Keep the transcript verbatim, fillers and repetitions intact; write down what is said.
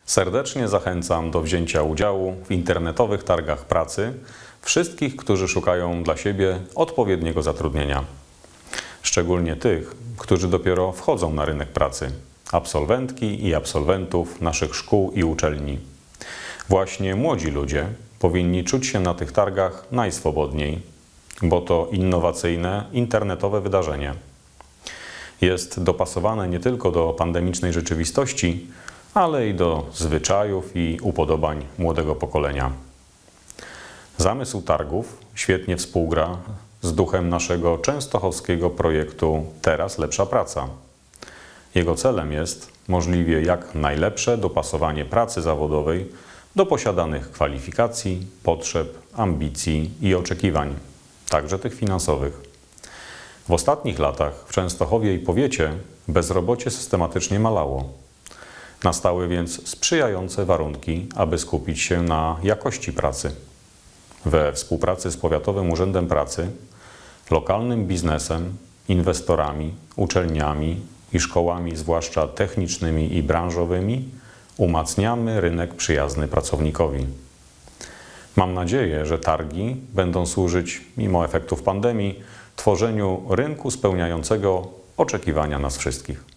Serdecznie zachęcam do wzięcia udziału w internetowych targach pracy wszystkich, którzy szukają dla siebie odpowiedniego zatrudnienia. Szczególnie tych, którzy dopiero wchodzą na rynek pracy, absolwentki i absolwentów naszych szkół i uczelni. Właśnie młodzi ludzie powinni czuć się na tych targach najswobodniej, bo to innowacyjne, internetowe wydarzenie. Jest dopasowane nie tylko do pandemicznej rzeczywistości, ale i do zwyczajów i upodobań młodego pokolenia. Zamysł targów świetnie współgra z duchem naszego częstochowskiego projektu Teraz lepsza praca. Jego celem jest możliwie jak najlepsze dopasowanie pracy zawodowej do posiadanych kwalifikacji, potrzeb, ambicji i oczekiwań, także tych finansowych. W ostatnich latach w Częstochowie i powiecie bezrobocie systematycznie malało. Nastały więc sprzyjające warunki, aby skupić się na jakości pracy. We współpracy z Powiatowym Urzędem Pracy, lokalnym biznesem, inwestorami, uczelniami i szkołami, zwłaszcza technicznymi i branżowymi, umacniamy rynek przyjazny pracownikowi. Mam nadzieję, że targi będą służyć, mimo efektów pandemii, tworzeniu rynku spełniającego oczekiwania nas wszystkich.